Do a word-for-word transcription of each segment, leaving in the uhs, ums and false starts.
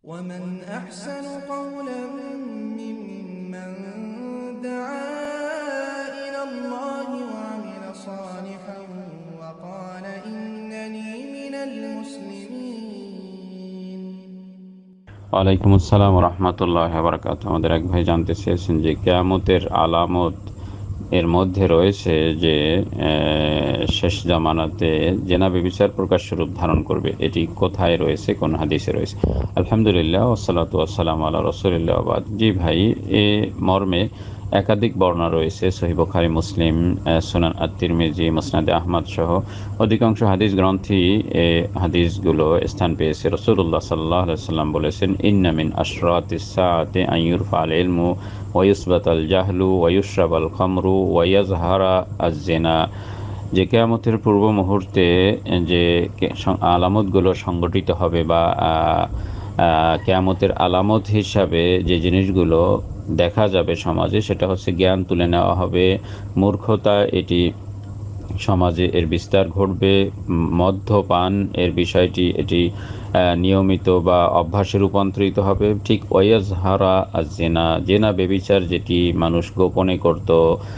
ومن أحسن قولا ممن دعا إلى الله وعمل صالحا وقال إنني من المسلمين। ওয়ালাইকুম আসসালাম ওয়া রাহমাতুল্লাহি ওয়া বারাকাতুহু। আমাদের এক ভাই জানতে চেয়েছেন যে কিয়ামতের আলামত এর মধ্যে রয়েছে যে শেষ জামানাতে জেনা ব্যভিচার প্রকাশ্য রূপ ধারণ করবে, এটি কোথায় রয়েছে, কোন হাদিসে রয়েছে? আলহামদুলিল্লাহ ওয়াসসালাতু ওয়াসসালামু আলা রাসূলিল্লাহ ওয়া বাদ। জি ভাই, এ মর্মে একাধিক বর্ণনা রয়েছে সহিহ বুখারী, মুসলিম, সুনান আত-তিরমিজি, মুসনাদে আহমদ সহ অধিকাংশ হাদিস গ্রন্থে এ হাদিসগুলো স্থান পেয়েছে। রাসূলুল্লাহ সাল্লাল্লাহু আলাইহি ওয়াসাল্লাম বলেছেন, ইন্না মিন আশরাতিস সাআতি আন ইউরফাল ইলমু ওয়া ইউসবাতাল জাহলু ওয়া ইউশরাবাল খামরু ওয়া ইয়াজহারা আজ-জিনা। যে কিয়ামতের পূর্ব মুহূর্তে যে আলামতগুলো সংগঠিত হবে বা কিয়ামতের আলামত হিসাবে যে জিনিসগুলো দেখা যাবে সমাজে, সেটা হচ্ছে জ্ঞান তুলে নেওয়া হবে, মূর্খতা এটি সমাজে এর বিস্তার ঘটবে, মদ্যপান এর বিষয়টি এটি নিয়মিত বা অভ্যাসে রূপান্তরিত হবে, ঠিক ওয়াজহারা আজ-জিনা, জেনা ব্যভিচার যেটি মানুষ গোপনে করত,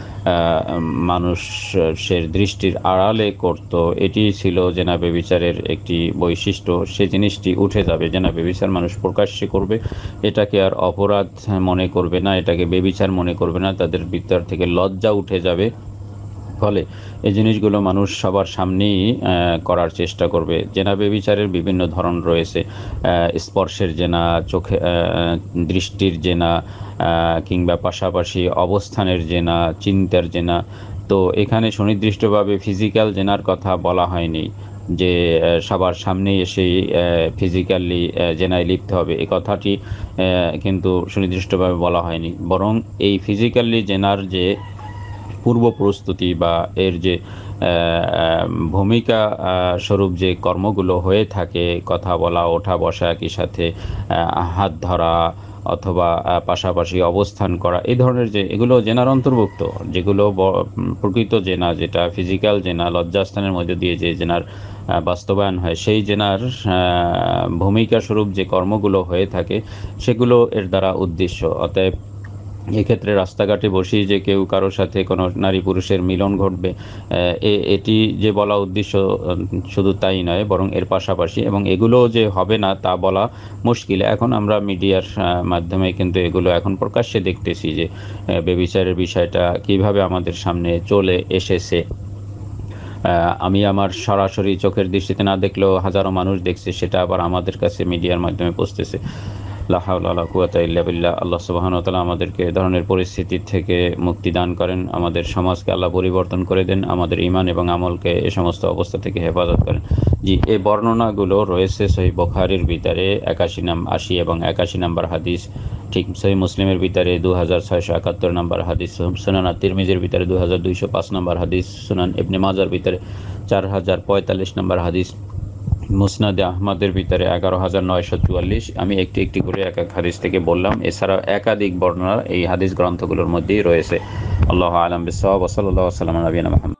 মানুষের দৃষ্টির আড়ালে করত, এটি ছিল জেনা ব্যভিচারের একটি বৈশিষ্ট্য। সে জিনিসটি উঠে যাবে। জেনা ব্যভিচার মানুষ প্রকাশ্যে করবে, এটাকে আর অপরাধ মনে করবে না, এটাকে ব্যভিচার মনে করবে না, তাদের ভিতর থেকে লজ্জা উঠে যাবে। ফলে এই জিনিসগুলো মানুষ সবার সামনেই করার চেষ্টা করবে। জেনা ব্যভিচারের বিভিন্ন ধরন রয়েছে, স্পর্শের জেনা, চোখে দৃষ্টির জেনা, কিংবা পাশাপাশি অবস্থানের জেনা, চিন্তার জেনা। তো এখানে সুনির্দিষ্টভাবে ফিজিক্যাল জেনার কথা বলা হয়নি যে সবার সামনে এসেই ফিজিক্যালি জেনায় লিপ্ত হবে, এ কথাটি কিন্তু সুনির্দিষ্টভাবে বলা হয়নি। বরং এই ফিজিক্যালি জেনার যে পূর্ব প্রস্তুতি বা এর যে ভূমিকা স্বরূপ যে কর্মগুলো হয়ে থাকে, কথা বলা, ওঠা বসা, একই সাথে হাত ধরা অথবা পাশাপাশি অবস্থান করা, এই ধরনের যে এগুলো জেনার অন্তর্ভুক্ত, যেগুলো প্রকৃত জেনা, যেটা ফিজিক্যাল জেনা, লজ্জাস্থানের মধ্যে দিয়ে যে জেনার বাস্তবায়ন হয়, সেই জেনার ভূমিকা স্বরূপ যে কর্মগুলো হয়ে থাকে সেগুলো এর দ্বারা উদ্দেশ্য। অতএব এক্ষেত্রে রাস্তাঘাটে বসেই যে কেউ কারোর সাথে কোনো নারী পুরুষের মিলন ঘটবে, এটি যে বলা উদ্দেশ্য শুধু তাই নয়, বরং এর পাশাপাশি, এবং এগুলো যে হবে না তা বলা মুশকিল। এখন আমরা মিডিয়ার মাধ্যমে কিন্তু এগুলো এখন প্রকাশ্যে দেখতেছি যে ব্যভিচারের বিষয়টা কিভাবে আমাদের সামনে চলে এসেছে। আমি আমার সরাসরি চোখের দৃষ্টিতে না দেখলেও হাজারো মানুষ দেখছে, সেটা আবার আমাদের কাছে মিডিয়ার মাধ্যমে পৌঁছতেছে। লা হাওলা ওয়ালা কুওয়াতা ইল্লা বিল্লাহ। আল্লাহ সুবহানাহু ওয়া তাআলা আমাদেরকে এ ধরনের পরিস্থিতি থেকে মুক্তি দান করেন, আমাদের সমাজকে আল্লাহ পরিবর্তন করে দেন, আমাদের ঈমান এবং আমলকে এ সমস্ত অবস্থা থেকে হেফাজত করেন। জি, এই বর্ণনাগুলো রয়েছে সহিহ বুখারীর ভিতরে একাশি নাম আশি এবং একাশি নম্বর হাদিস, ঠিক সহিহ মুসলিমের ভিতরে দু হাজার ছয়শো একাত্তর নম্বর হাদিস, সুনান আত-তিরমিজির ভিতরে দু হাজার দুইশো পাঁচ নম্বর হাদিস, সুনান ইবনে মাজার ভিতরে চার হাজার পঁয়তাল্লিশ নম্বর হাদিস, মুসনাদে আহমদের ভিতরে এগারো হাজার নয়শো চুয়াল্লিশ। আমি একটি একটি করে এক এক হাদিস থেকে বললাম, এছাড়াও একাধিক বর্ণনা এই হাদিস গ্রন্থগুলোর মধ্যেই রয়েছে। আল্লাহু আ'লাম বিস-সাওয়াব। ওয়া সাল্লাল্লাহু আলা নবিয়িনা মুহাম্মদ।